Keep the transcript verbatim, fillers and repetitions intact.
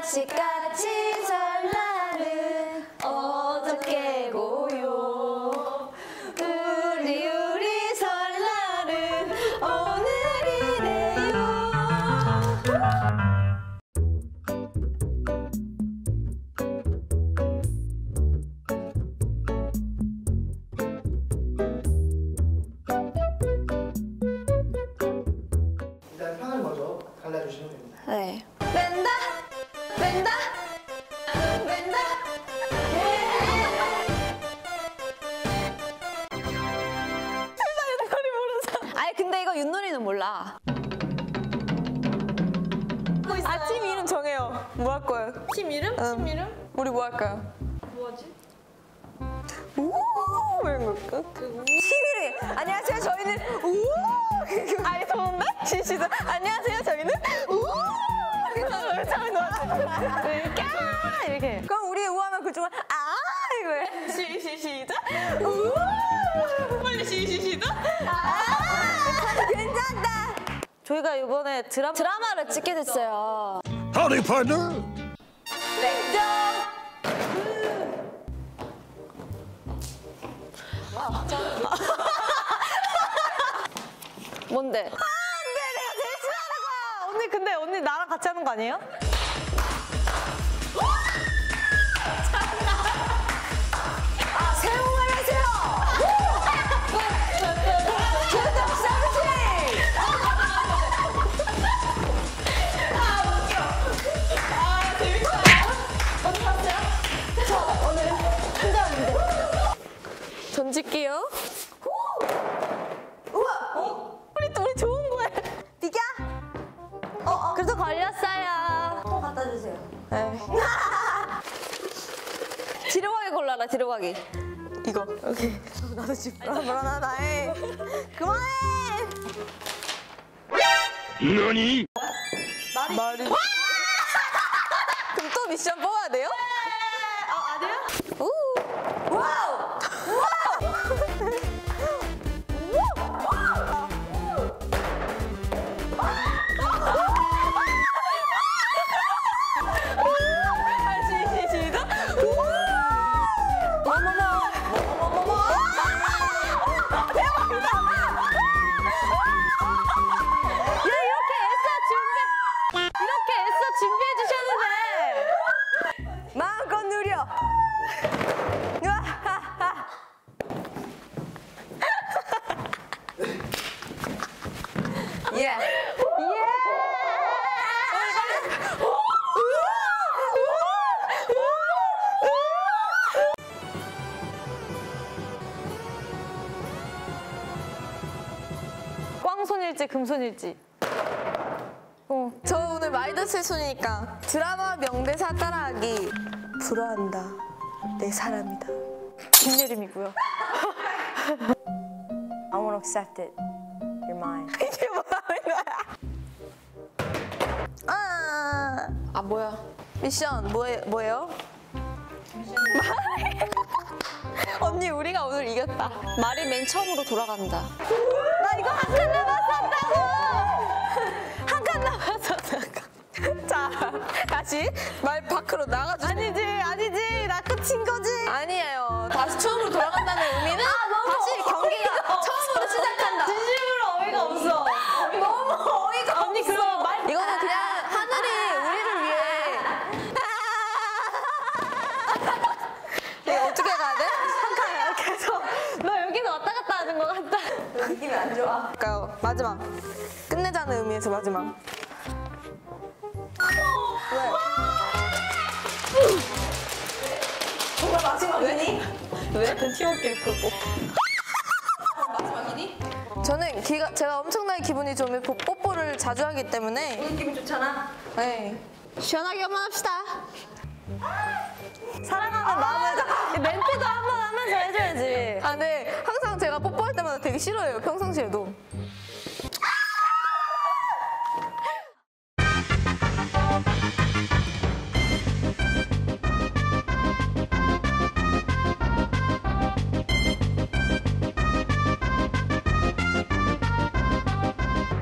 가시같이 설날은 어떻게 고요 우리 우리 설날은 오늘이래요. 일단 편을 먼저 갈라주시면 됩니다. 네. 뺀다, 뺀다, 뺀다. 나 윷놀이 모르잖아. 아니 근데 이거 윷놀이는 몰라. 아, 팀 이름 정해요. 뭐 할 거예요? 팀 이름? 응. 팀 이름? 우리 뭐 할까요? 뭐하지? 우 이런 거 할까? 팀 이름! 안녕하세요, 저희는 우 아니, 좋은데? 시시도 안녕하세요, 저희는 우 괜찮아, 괜찮아. 이렇게. 그럼 우리 우하면 그쪽은 아 이거 해. 시시 시작. 우 빨리 시시 시작. 아 괜찮다. 저희가 이번에 드라마 드라마를 찍게 됐어요. Howdy, partner. 냉정. 뭔데? 아, 안 돼, 내가 제일 싫어하는 거야. 언니, 근데 언니 나랑 같이 하는 거 아니에요? 아, 새해 복 많이 하세요! 교통 서비스! 아, 웃겨. 아, 재밌다. 어디 갔어요? 저 오늘 혼자 왔는데. 던질게요. 우와! 어? 우리 둘이 좋은 거야. 비켜? 어, 어. 그래도 걸렸어요. 또 갖다 주세요. 네. 뒤로 가기 골라라, 뒤로 가기. 이거. 오케이. 나도 지금 불안하다. 해. 그만해! 너니? 말이. 말이. 그럼 또 미션 뽑아야 돼요? 아, 아니야? 우! 와우! 아, 시, 시, 시작. 뭐뭐뭐. 뭐뭐뭐뭐. 야, 이렇게 애써 준비, 이렇게 애써 준비해 주셨는데. 마음껏 누려. 으아하하. 예. 예. 꽝손일지 금손일지. 어, 저 오늘 마이너스 손이니까 드라마 명대사 따라하기. 불화한다. 내 사람이다. 김예림이고요. I won't accept it. You're mine. 이게 뭐 하는 거야? 아, 아, 뭐야? 미션 뭐예, 뭐예요? 언니 우리가 오늘 이겼다. 말이 맨 처음으로 돌아간다. 나 이거 한 칸 남았었다고. 한 칸 남았었다고. 자, 다시 말 밖으로 나가주세요. 아니지, 아니지. 나 끝인 거지. 아니에요. 다시 처음으로 돌아간다는 의미는 다시 경기가 처음으로 시작한다. 진심으로 어이가 없어. 너무 어이가 언니, 없어. 그럼 말- 이거는 그냥 하늘이 우리를 위해. 이거 어떻게 가야 돼? 한 칸 이렇게 해서. 너 여기서 왔다 갔다 하는 것 같다. 느낌이 안 좋아. 그러니까요. 마지막. 끝내자는 의미에서 마지막. 정말 마지막이니? 왜? 팀워크를 보고. 마지막이니? 저는 기가, 제가 엄청나게 기분이 좋으면 뽀- 뽀뽀를 자주 하기 때문에. 오늘 기분 좋잖아. 네. 시원하게 한번 합시다. 사랑하는 마음을 다. 멘트도 한번 하면서 해줘야지. 아, 네. 항상 제가 뽀뽀할 때마다 되게 싫어해요. 평상시에도.